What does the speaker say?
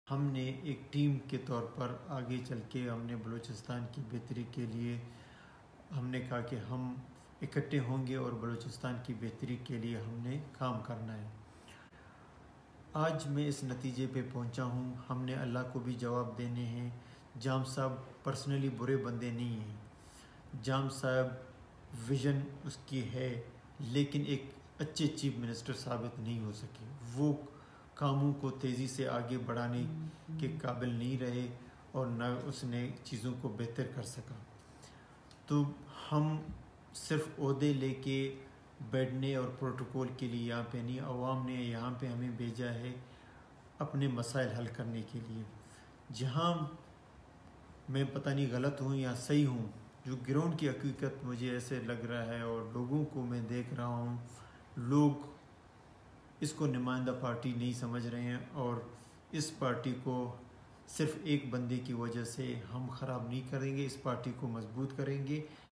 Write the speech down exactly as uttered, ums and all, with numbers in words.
ہم نے ایک ٹیم کے طور پر آگے چل کے ہم نے بلوچستان کی بہتری کے لیے ہم نے کہا کہ ہم اکٹھے ہوں گے اور بلوچستان کی بہتری کے لیے ہم نے کام کرنا ہے۔ آج میں اس نتیجے پہ پہنچا ہوں، ہم نے اللہ کو بھی جواب دینے ہیں۔ جام صاحب پرسنلی برے بندے نہیں ہیں، جام صاحب ویژن اس کی ہے، لیکن ایک اچھے چیف منسٹر ثابت نہیں ہو سکے۔ وہ کاموں کو تیزی سے آگے بڑھانے کے قابل نہیں رہے اور نہ اس نے چیزوں کو بہتر کر سکا۔ تو ہم صرف عہدے لے کے بیٹھنے اور پروٹوکول کے لیے یہاں پہ نہیں، عوام نے یہاں پہ ہمیں بھیجا ہے اپنے مسائل حل کرنے کے لیے۔ جہاں میں پتہ نہیں غلط ہوں یا صحیح ہوں، جو گراؤنڈ کی حقیقت مجھے ایسے لگ رہا ہے اور لوگوں کو میں دیکھ رہا ہوں، لوگ اس کو نمائندہ پارٹی نہیں سمجھ رہے ہیں اور اس پارٹی کو صرف ایک بندے کی وجہ سے ہم خراب نہیں کریں گے، اس پارٹی کو مضبوط کریں گے۔